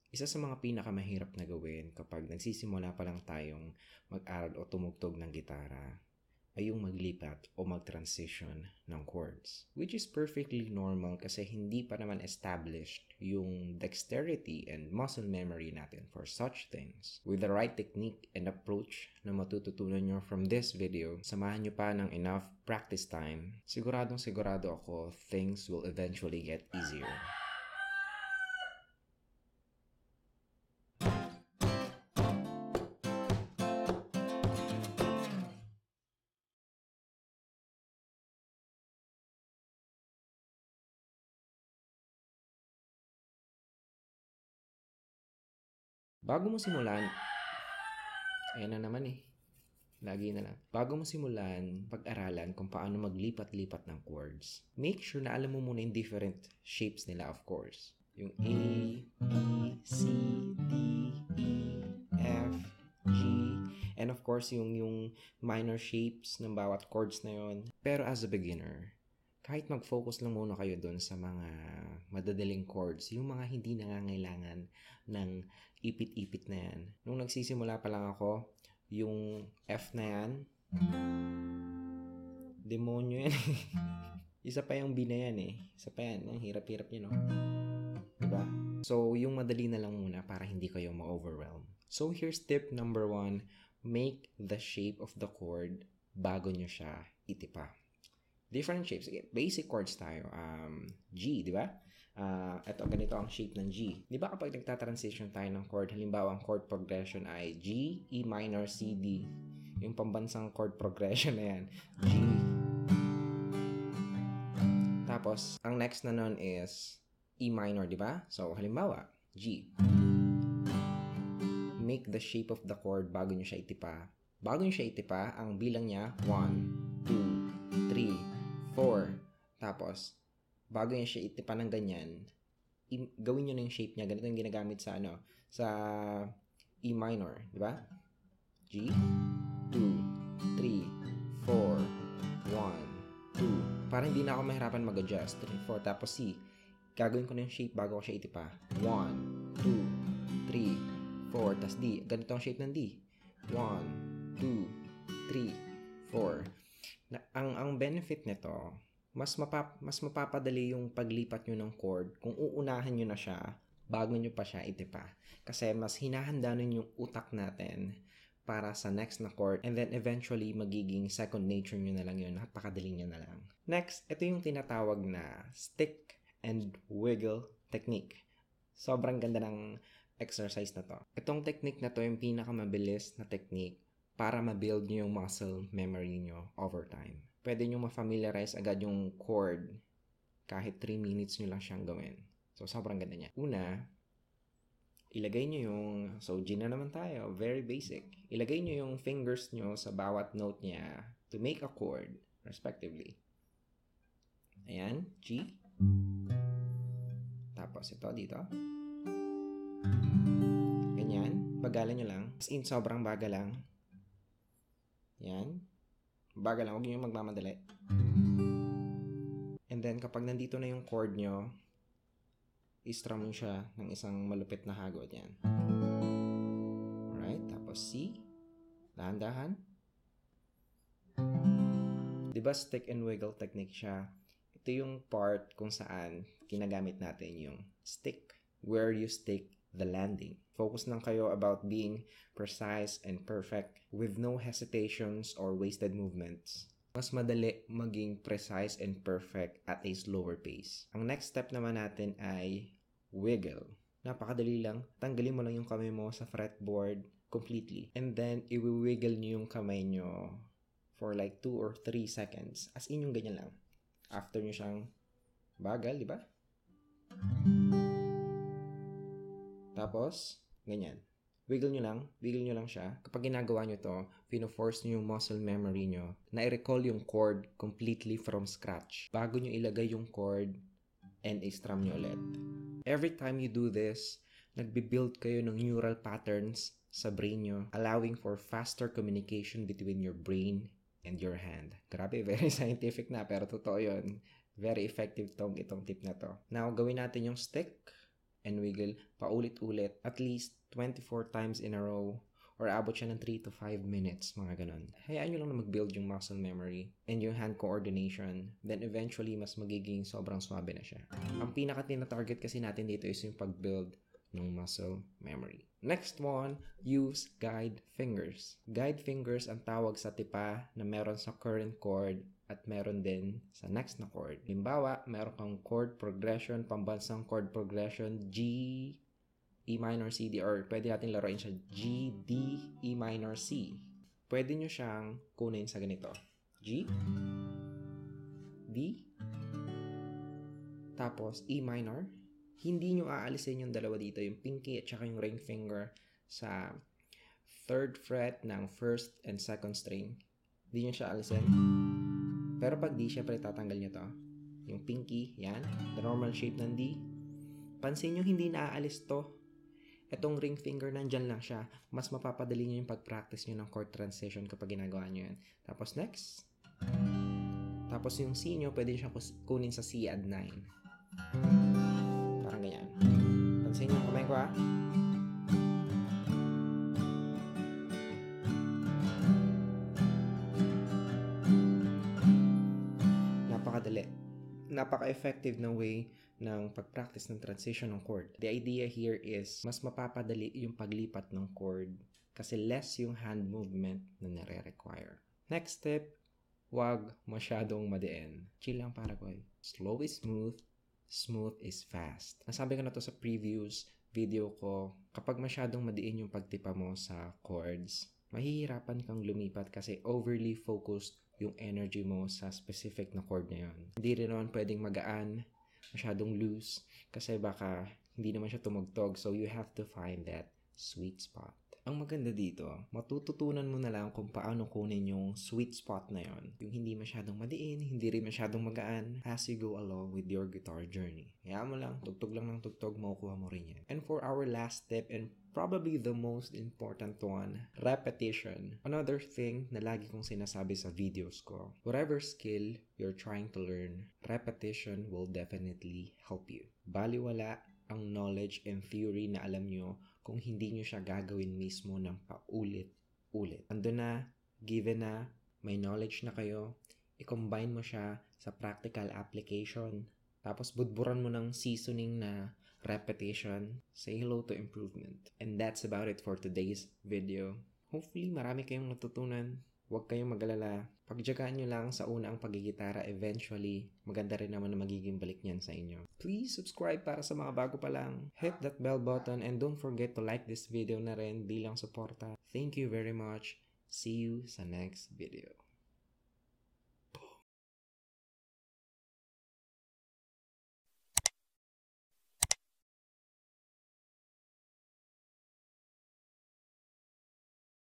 Isa sa mga pinakamahirap na gawin kapag nagsisimula pa lang tayong mag-aral o tumugtog ng gitara ay yung maglipat o mag-transition ng chords. Which is perfectly normal kasi hindi pa naman established yung dexterity and muscle memory natin for such things. With the right technique and approach na matututunan nyo from this video, samahan nyo pa ng enough practice time, sigurado ako things will eventually get easier. Bago mo simulan, ayan na naman lagi na lang. Bago mo simulan pag-aralan kung paano maglipat-lipat ng chords, make sure na alam mo muna yung different shapes nila, of course. Yung A, B, C, D, E, F, G, and of course yung minor shapes ng bawat chords na yon. Pero as a beginner, kahit mag-focus lang muna kayo doon sa mga madadaling chords, yung mga hindi nangangailangan ng ipit-ipit na yan. Nung nagsisimula pa lang ako, yung F na yan, demonyo yan. Isa pa yung B na yan Isa pa yan. Ang hirap-hirap yun, no? Diba? So, yung madali na lang muna para hindi kayo ma-overwhelm. So, here's tip number 1. Make the shape of the chord bago nyo siya itipa. Different shapes. Basic chords tayo. G, di ba? Ito, ganito ang shape ng G. Di ba kapag nagta-transition tayo ng chord, halimbawa ang chord progression ay G, E minor, C, D. Yung pambansang chord progression na yan. G. Tapos, ang next na nun is E minor, di ba? So, halimbawa, G. Make the shape of the chord bago nyo siya itipa. Bago nyo siya itipa, ang bilang niya, 1, 2, 3, 4. Tapos, bago niya siya itipa ng ganyan, gawin nyo na yung shape niya. Ganito yung ginagamit sa sa E minor, di ba? G, 2, 3, 4, 1, 2. Para hindi na ako mahirapan mag-adjust. 3, 4, tapos C. Gagawin ko na yung shape bago ko siya itipa. 1, 2, 3, 4, tapos D. Ganito ang shape ng D. 1, 2, 3, 4. Ang benefit nito, mas mapapadali yung paglipat nyo ng chord kung uunahan nyo na siya bago nyo pa siya itipa. Kasi mas hinahanda nun yung utak natin para sa next na chord, and then eventually magiging second nature nyo na lang yun. Napakadali nyo na lang. Next, ito yung tinatawag na stick and wiggle technique. Sobrang ganda ng exercise na to. Itong technique na to yung pinakamabilis na technique para ma-build nyo yung muscle memory nyo over time. Pwede nyo ma-familiarize agad yung chord kahit 3 minutes nyo lang siyang gawin. So, sobrang ganda niya. Una, ilagay nyo yung, so G na naman tayo, very basic. Ilagay nyo yung fingers nyo sa bawat note niya to make a chord, respectively. Ayan, G. Tapos ito dito. Ganyan, bagalan nyo lang. As in, sobrang bagal lang. Yan. Bagal lang, huwag nyo magmamadali. And then, kapag nandito na yung chord nyo, i-strum nyo siya ng isang malupit na hagod. Yan. Alright, tapos C. Dahan-dahan. Diba stick and wiggle technique siya? Ito yung part kung saan ginagamit natin yung stick. Where you stick the landing. Focus lang kayo about being precise and perfect with no hesitations or wasted movements. Mas madali maging precise and perfect at a slower pace. Ang next step naman natin ay wiggle. Napakadali lang. Tanggalin mo lang yung kamay mo sa fretboard completely. And then, i-wiggle nyo yung kamay nyo for like 2 or 3 seconds. As in yung ganyan lang. After nyo siyang bagal, di ba? Tapos, ganyan. Wiggle nyo lang siya. Kapag ginagawa nyo to, pino-force nyo yung muscle memory nyo na i-recall yung chord completely from scratch bago nyo ilagay yung chord and i-strum nyo ulit. Every time you do this, nagbi-build kayo ng neural patterns sa brain nyo, allowing for faster communication between your brain and your hand. Grabe, very scientific na, pero totoo yun. Very effective itong tip na to. Now, gawin natin yung stick. and wiggle paulit-ulit at least 24 times in a row or abot siya ng 3 to 5 minutes, mga ganun. Hayaan nyo lang na mag-build yung muscle memory and yung hand coordination, then eventually mas magiging sobrang swabe na siya. Ang pinaka-tina-target kasi natin dito is yung pag-build ng muscle memory. Next one, use guide fingers. Guide fingers ang tawag sa tipa na meron sa current chord at meron din sa next na chord. Halimbawa, meron kang chord progression, pambansang chord progression, G, E minor, C, D, or pwede natin laruin siya G, D, E minor, C. Pwede nyo siyang kunin sa ganito. G, D, tapos E minor. Hindi nyo aalisin yung dalawa dito, yung pinky at saka yung ring finger sa 3rd fret ng 1st and 2nd string. Hindi nyo siya alisin. Pero pag D, syempre tatanggal nyo to. Yung pinky, yan. The normal shape ng D. Pansin nyo, hindi naaalis to. Itong ring finger, nandyan lang siya. Mas mapapadali nyo yung pag-practice nyo ng chord transition kapag ginagawa nyo yan. Tapos next. Tapos yung C nyo, pwede nyo siya kunin sa C add 9. Parang ganyan. Pansin nyo yung kamay ko, ha? Napakadali. Napaka-effective na way ng pag-practice ng transition ng chord. The idea here is mas mapapadali yung paglipat ng chord kasi less yung hand movement na nare-require. Next step, wag masyadong madiin. Chill lang para ko. Slow is smooth, smooth is fast. Nasabi ko na to sa previous video ko, kapag masyadong madiin yung pagtipa mo sa chords, mahihirapan kang lumipat kasi overly focused yung energy mo sa specific na chord na yun. Hindi rin naman pwedeng magaan, masyadong loose, kasi baka hindi naman siya tumugtog. So you have to find that sweet spot. Ang maganda dito, matututunan mo na lang kung paano kunin yung sweet spot na yon. Yung hindi masyadong madiin, hindi rin masyadong magaan as you go along with your guitar journey. Kaya mo lang, tugtog lang ng tugtog, makukuha mo rin yan. And for our last step and probably the most important one, repetition. Another thing na lagi kong sinasabi sa videos ko, whatever skill you're trying to learn, repetition will definitely help you. Baliwala ang knowledge and theory na alam nyo kung hindi nyo siya gagawin mismo ng paulit-ulit. Ando na, given na, may knowledge na kayo, i-combine mo siya sa practical application, tapos budburan mo ng seasoning na repetition, say hello to improvement. And that's about it for today's video. Hopefully, marami kayong natutunan. Huwag kayong mag-alala. Pagtyagaan nyo lang sa una ang pagigitara, eventually, maganda rin naman na magiging balik niyan sa inyo. Please subscribe para sa mga bago pa lang. Hit that bell button and don't forget to like this video na rin bilang suporta. Thank you very much. See you sa next video.